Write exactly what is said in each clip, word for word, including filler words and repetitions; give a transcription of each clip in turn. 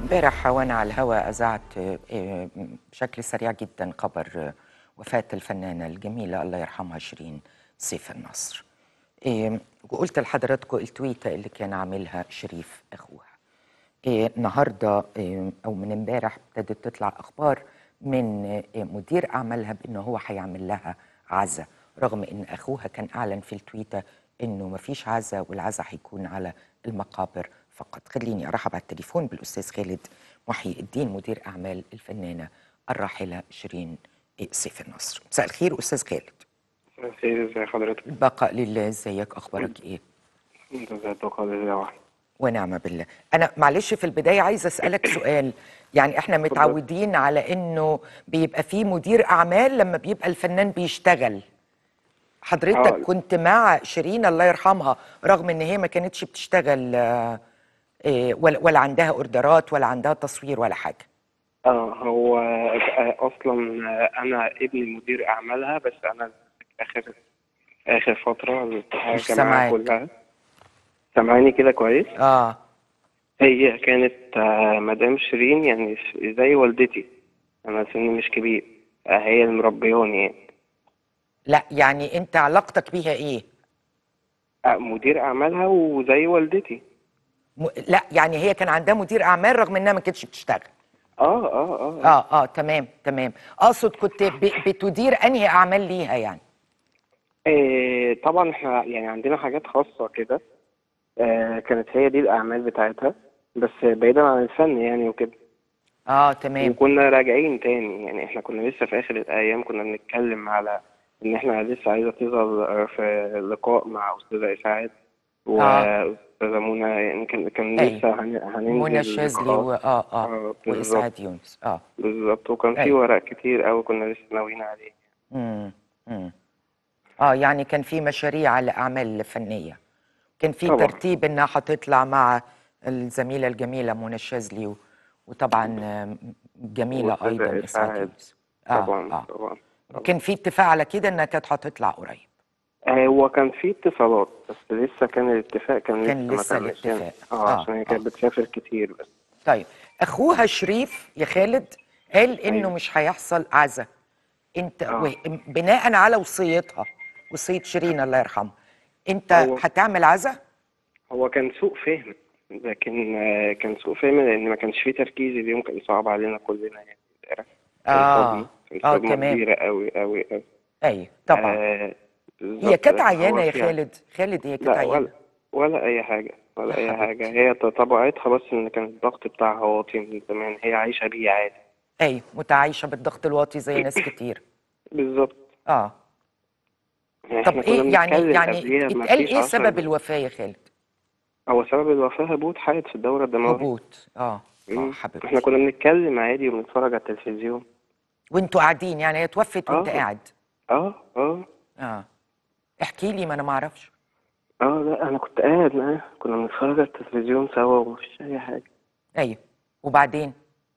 امبارح وانا على الهواء اذعت آه، بشكل سريع جدا خبر آه، وفاة الفنانة الجميلة الله يرحمها شيرين سيف النصر. آه، وقلت لحضراتكم التويتة اللي كان عاملها شريف اخوها. آه، النهارده آه، او من امبارح ابتدت تطلع اخبار من آه، مدير اعمالها بانه هو هيعمل لها عزا، رغم ان اخوها كان اعلن في التويته انه مفيش عزا والعزا هيكون على المقابر فقط. خليني ارحب على التليفون بالاستاذ خالد محي الدين مدير اعمال الفنانه الراحله شيرين سيف النصر. مساء الخير استاذ خالد. خير، ازي حضرتك؟ البقاء لله، ازيك، اخبارك ايه؟ انت ازاي البقاء لله وحده. ونعم بالله. أنا معلش في البداية عايزة أسألك سؤال. يعني إحنا اتفضل. متعودين على إنه بيبقى فيه مدير أعمال لما بيبقى الفنان بيشتغل. حضرتك اه كنت مع شيرين الله يرحمها رغم إن هي ما كانتش بتشتغل، آه، آه، ولا ولا عندها أوردرات ولا عندها تصوير ولا حاجة؟ اه هو آه، اصلا آه، انا ابني مدير اعمالها، بس انا اخر اخر فتره مش الجماعه سامعاك. كلها سامعاني كده كويس. آه. هي كانت آه، مدام شيرين يعني ش- زي والدتي. انا سني مش كبير. آه، هي اللي مربياني يعني. لا يعني أنت علاقتك بيها إيه؟ آه، مدير اعمالها وزي والدتي. م... لا يعني هي كان عندها مدير أعمال رغم إنها ما كانتش بتشتغل. اه اه اه اه اه اه تمام تمام. اقصد كنت ب... بتدير انهي اعمال ليها يعني؟ إيه، طبعا احنا يعني عندنا حاجات خاصه كده. آه، كانت هي دي الأعمال بتاعتها، بس بعيدا عن الفن يعني وكده. اه تمام. وكنا راجعين تاني، يعني احنا كنا لسه في آخر الأيام كنا بنتكلم على إن احنا لسه عايزة تظهر في لقاء مع أستاذة إسعاد اه وأستاذة منى، يعني كان كان اي لسه هن- منى هننزل شاذلي لقاءات. و اه اه اه بالظبط. واسعاد يونس اه. بالظبط، وكان في اي. ورق كتير أوي كنا لسه ناويين عليه. امم امم اه يعني كان في مشاريع على اعمال فنيه، كان في طبعا. ترتيب انها هتطلع مع الزميله الجميله منى شاذلي و... وطبعا آه، جميله ايضا وأستاذة اسعاد إسعاد. يونس. اه طبعا اه. طبعا طبعا. كان في اتفاق على كده انها كانت هتطلع قريب. آه، هو كان في اتصالات، بس لسه كان الاتفاق كان كان لسه ما لسه تمش يعني. الاتفاق. اه اه عشان هي اه. كانت بتسافر كتير بس. طيب اخوها شريف يا خالد قال انه ايوه. مش هيحصل عزا. انت و- اه بناء على وصيتها، وصية شيرين الله يرحمها، انت هو هتعمل عزا؟ هو كان سوء فهم. لكن آه، كان سوء فهم لان ما كانش فيه تركيز اليوم، كان صعب علينا كلنا يعني. كان اه صدمة كان اه صدمة تمام. كبيرة قوي قوي قوي. ايوه طبعا. آه هي بالظبط، كانت لكن عيانة هو يا فيها. خالد، خالد هي كانت لا، عيانة. ولا ولا اي حاجة يا ولا اي حاجة. حبيبتي. هي طبيعتها بس ان كان الضغط بتاعها واطي من زمان، هي عايشة بيه عادي. ايوه متعايشة بالضغط الواطي زي ناس كتير. بالظبط. اه. يعني طب احنا كنا ايه يعني بنتكلم يعني ات- قبليها ما اتقال فيش ايه عشر سبب دقايق. الوفاة يا خالد؟ هو سبب الوفاة هبوط حاد في الدورة الدموية. هبوط اه. اه مم. احنا حبيبتي. كنا بنتكلم عادي وبنتفرج على التلفزيون. وانتوا قاعدين يعني هي توفت وانت اه قاعد؟ اه اه اه. احكي لي ما انا ما اعرفش. اه لا، انا كنت قاعد معاه، كنا بنتفرج على التلفزيون سوا ومفيش اي حاجة. ايوه. وبعدين؟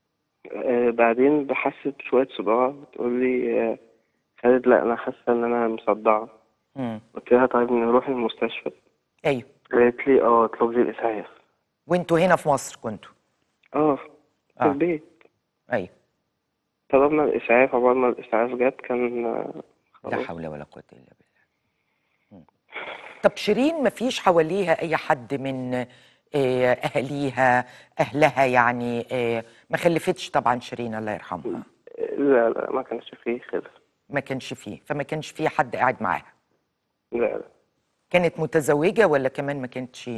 آه بعدين بحست بشوية صداع، بتقول لي آه خالد لا انا حاسة ان انا مصدعة. امم قلت لها طيب نروح المستشفى. ايوه. قالت لي اه اطلب لي الاسعاف. وانتوا هنا في مصر كنتوا؟ اه في اه. البيت. ايوه. طلبنا الاسعاف، عقبال ما الاسعاف جت كان آه لا خلاص. حول ولا قوة الا بالله. مم. طب شيرين ما فيش حواليها اي حد من آه، اهاليها، اهلها يعني، آه، ما خلفتش طبعا شيرين الله يرحمها؟ لا لا، ما كانش فيه خلف. ما كانش فيه، فما كانش فيه حد قاعد معاها. لا لا كانت متزوجة ولا كمان ما كانتش؟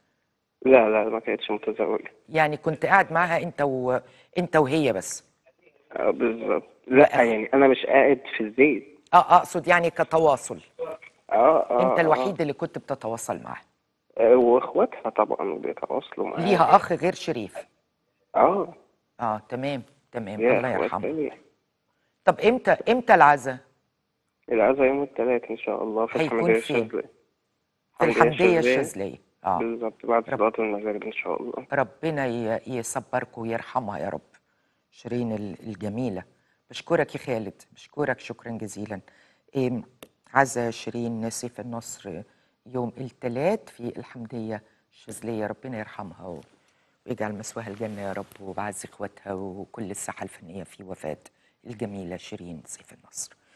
لا لا، ما كانتش متزوجة. يعني كنت قاعد معاها انت و... انت وهي بس؟ آه بالظبط، لا واخ يعني أنا مش قاعد في الزيت. اه اقصد يعني كتواصل، اه انت اه اه, الوحيد اللي كنت بتتواصل معاه. آه وإخواتها طبعا بيتواصلوا معايا. ليها اخ غير شريف؟ اه اه تمام تمام ليا الله إخوات يرحمها. تانية. طب امتى امتى العزا؟ العزا يوم التلات إن شاء الله في هيكون الحمدية فين؟ الشاذلية. في الحمدية الحمدية الشاذلية. الشاذلية اه. بالظبط بعد رب صلاة المغرب إن شاء الله. ربنا ي- يصبركم ويرحمها يا رب. شيرين ال- الجميلة. بشكرك يا خالد، بشكرك شكرا جزيلا. إيه، عزا شيرين سيف النصر يوم الثلاث في الحمدية الشاذلية، ربنا يرحمها و- ويجعل مسواها الجنة يا رب، وبعز إخواتها وكل الساحة الفنية في وفاة الجميلة شيرين سيف النصر.